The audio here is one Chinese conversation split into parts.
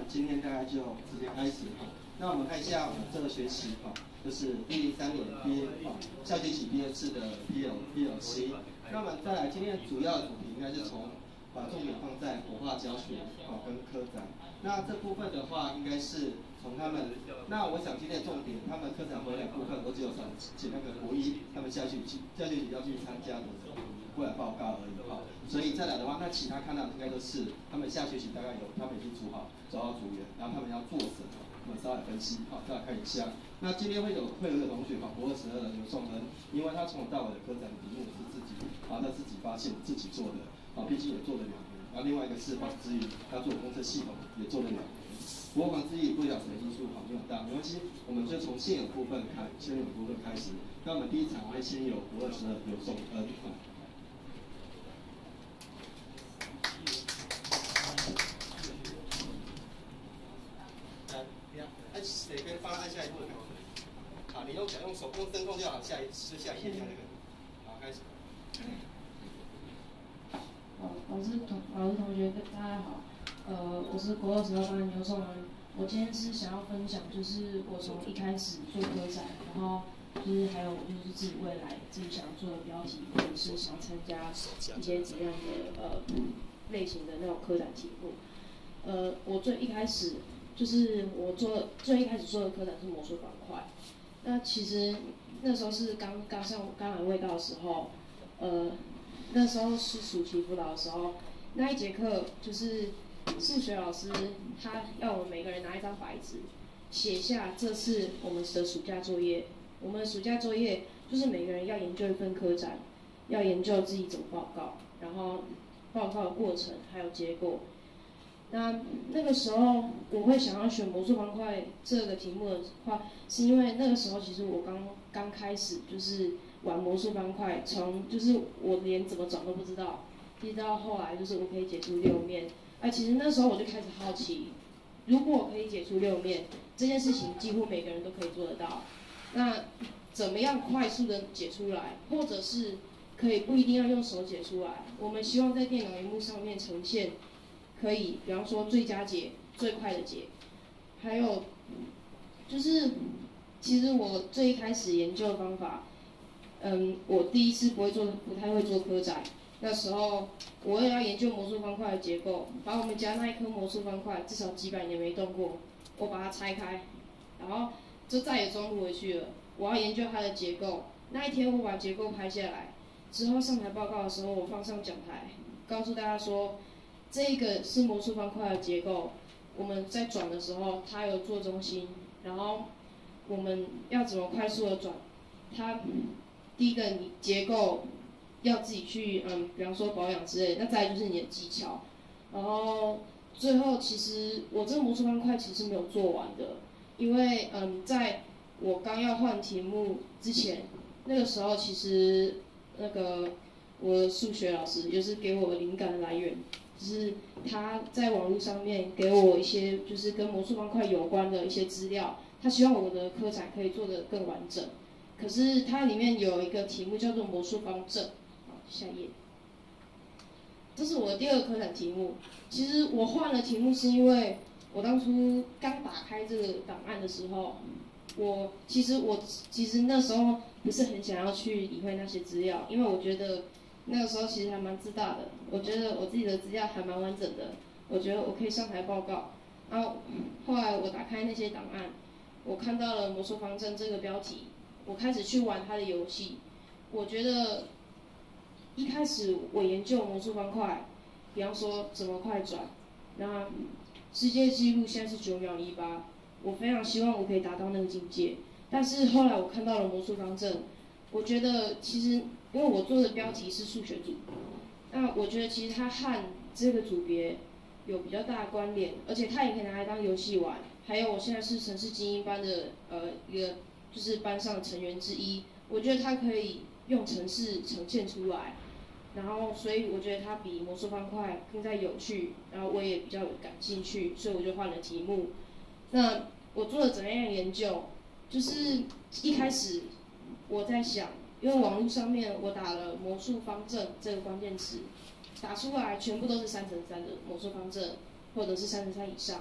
今天大概就直接开始哈。那我们看一下我们这个学期哈，就是103年下学期毕业制的 PLC。那么再来今天的主要主题应该是把重点放在活化教学跟科展。那这部分的话，应该是从他们，那我想今天的重点，他们科展回来部分，我只有写那个国一他们下学期要去参加的过来报告而已哈。所以再来的话，那其他看到应该都是他们下学期大概他们已经找好组员，然后他们要做什么，我们稍微分析好，再来看一下。那今天会有一个同学国22的刘颂恩，因为他从头到尾的科展题目是自己，他自己发现自己做的，毕竟也做了2年。然后另外一个是黄之宇，他做公测系统也做了2年。不过黄之宇不晓得什么因素没有到，没关系，我们就从现有部分开始。那我们第一场会先有国22刘颂恩。谁可以帮他按下一步的？好，你用手用声控就好，下一页那个。好，开始。 老师同学大家好，我是国22班刘颂恩。我今天是想要分享，就是我从一开始做科展，然后就是还有就是自己未来自己想做的标题，或者是想参加一些怎样的类型的那种科展题目。我最一开始最一开始做的科展是魔术方块。那其实那时候是刚来味道的时候，那时候是暑期辅导的时候，那一节课就是数学老师他要我们每个人拿一张白纸，写下这次我们的暑假作业。我们的暑假作业就是每个人要研究一份科展，要研究自己怎么报告，然后报告的过程还有结果。那个时候我会想要选魔术方块这个题目的话，是因为那个时候其实我刚开始就是玩魔术方块，从就是我连怎么转都不知道，一直到后来就是我可以解出6面。其实那时候我就开始好奇，如果我可以解出6面，这件事情几乎每个人都可以做得到。那怎么样快速的解出来，或者是可以不一定要用手解出来？我们希望在电脑荧幕上面呈现。可以，比方说最佳解、最快的解，还有就是，其实我最一开始研究的方法，我第一次不太会做科展，那时候我也要研究魔术方块的结构，把我们家那一颗魔术方块至少几百年没动过，我把它拆开，然后就再也装不回去了。我要研究它的结构，那一天我把结构拍下来，之后上台报告的时候，我放上讲台，告诉大家说。这个是魔术方块的结构，我们在转的时候，它有做中心，然后我们要怎么快速的转？它第一个你结构要自己去比方说保养之类的，那再来就是你的技巧，然后最后其实我这个魔术方块其实没有做完的，因为在我刚要换题目之前，那个时候其实那个我的数学老师就是给我灵感的来源。就是他在网络上面给我一些就是跟魔术方块有关的一些资料，他希望我的科展可以做得更完整。可是它里面有一个题目叫做魔术方阵，好，下一页。这是我的第2个科展题目。其实我换了题目是因为我当初刚打开这个档案的时候，其实那时候不是很想要去理会那些资料，因为我觉得。那个时候其实还蛮自大的，我觉得我自己的资料还蛮完整的，我觉得我可以上台报告。然后后来我打开那些档案，我看到了魔术方阵这个标题，我开始去玩它的游戏。我觉得一开始我研究魔术方块，比方说怎么快转，那世界纪录现在是9秒18，我非常希望我可以达到那个境界。但是后来我看到了魔术方阵，我觉得其实。因为我做的标题是数学组，那我觉得其实它和这个组别有比较大的关联，而且它也可以拿来当游戏玩。还有我现在是城市精英班的一个就是班上的成员之一，我觉得它可以用程式呈现出来，然后所以我觉得它比魔术方块更加有趣，然后我也比较感兴趣，所以我就换了题目。那我做了怎样的研究？就是一开始我在想。因为网络上面我打了魔术方阵这个关键词，打出来全部都是3×3的魔术方阵，或者是3×3以上。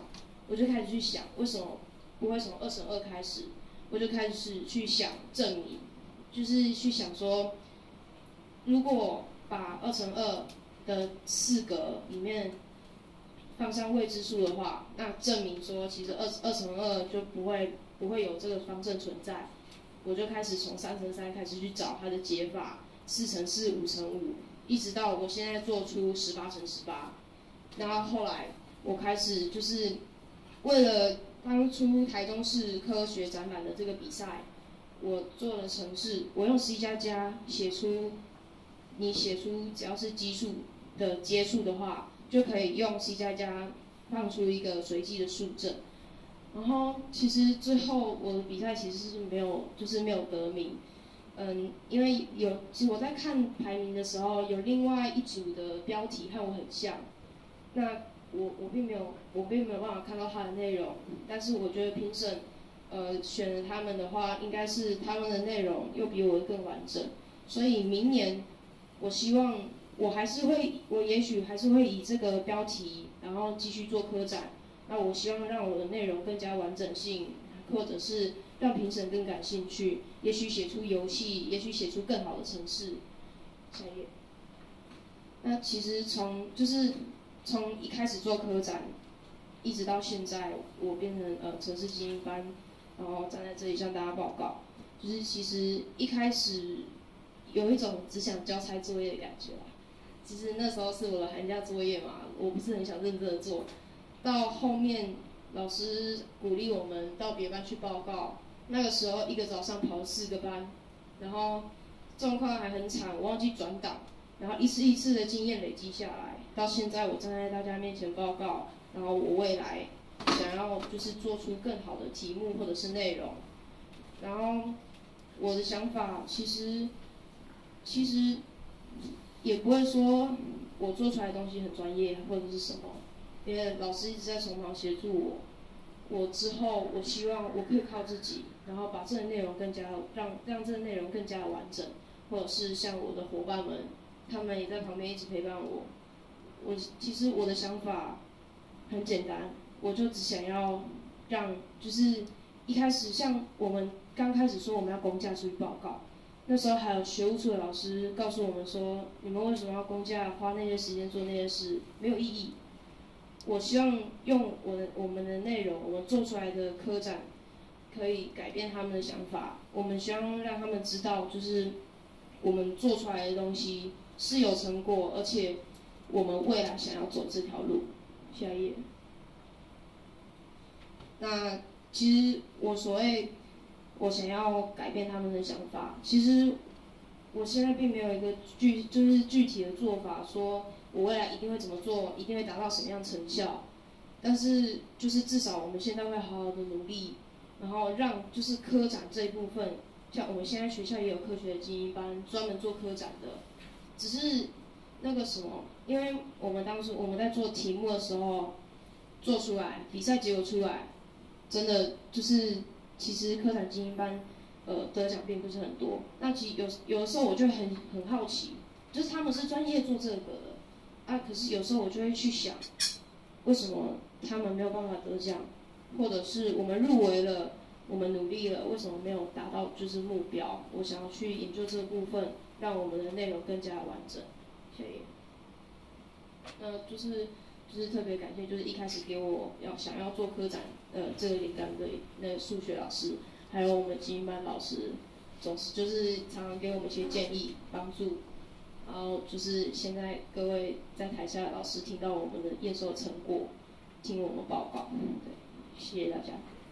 我就开始去想为什么不会从2×2开始，我就开始去想证明，就是去想说，如果把2×2的4格里面放上未知数的话，那证明说其实2×2就不会有这个方阵存在。我就开始从3×3开始去找它的解法，4×4、5×5，一直到我现在做出18×18。然后后来我开始就是为了当初台中市科学展览的这个比赛，我做了程式，我用 C++ 写出只要是奇数的阶数的话，就可以用 C++ 放出一个随机的数阵。然后其实最后我的比赛其实是没有得名，因为其实我在看排名的时候，有另外一组的标题和我很像，那我并没有办法看到它的内容，但是我觉得评审选了他们的话，应该是他们的内容又比我的更完整，所以明年我希望我也许还是会以这个标题，然后继续做科展。那我希望让我的内容更加完整性，或者是让评审更感兴趣，也许写出游戏，也许写出更好的程式。下一页。那其实从一开始做科展，一直到现在，我变成程式精英班，然后站在这里向大家报告，就是其实一开始有一种只想交差作业的感觉啦。其实那时候是我的寒假作业嘛，我不是很想认真的做。到后面老师鼓励我们到别班去报告，那个时候一个早上跑了4个班，然后状况还很惨，我忘记转档，然后一次一次的经验累积下来，到现在我站在大家面前报告，然后我未来想要就是做出更好的题目或者是内容，然后我的想法其实也不会说我做出来的东西很专业或者是什么。因为老师一直在从旁协助我之后我希望我可以靠自己，然后把这个内容让这个内容更加的完整，或者是像我的伙伴们，他们也在旁边一直陪伴我。其实我的想法很简单，我就只想要就是一开始像我们刚开始说我们要公假出去报告，那时候还有学务处的老师告诉我们说，你们为什么要公假花那些时间做那些事，没有意义。我希望用我们的内容，我们做出来的科展，可以改变他们的想法。我们希望让他们知道，就是我们做出来的东西是有成果，而且我们未来想要走这条路。下一页。那其实我想要改变他们的想法，其实我现在并没有一个具体的做法说。我未来一定会怎么做，一定会达到什么样成效，但是就是至少我们现在会好好的努力，然后让就是科展这一部分，像我们现在学校也有科学的精英班，专门做科展的，只是那个什么，因为我们当初我们在做题目的时候，做出来比赛结果出来，真的就是其实科展精英班得奖并不是很多，那其实有的时候我就很好奇，就是他们是专业做这个的。可是有时候我就会去想，为什么他们没有办法得奖，或者是我们入围了，我们努力了，为什么没有达到就是目标？我想要去研究这个部分，让我们的内容更加完整。谢谢。就是特别感谢，就是一开始给我想要做科展这个灵感的那个数学老师，还有我们精英班老师，总是就是常常给我们一些建议帮助。然后就是现在各位在台下的老师听到我们的验收成果，听我们报告，对，谢谢大家。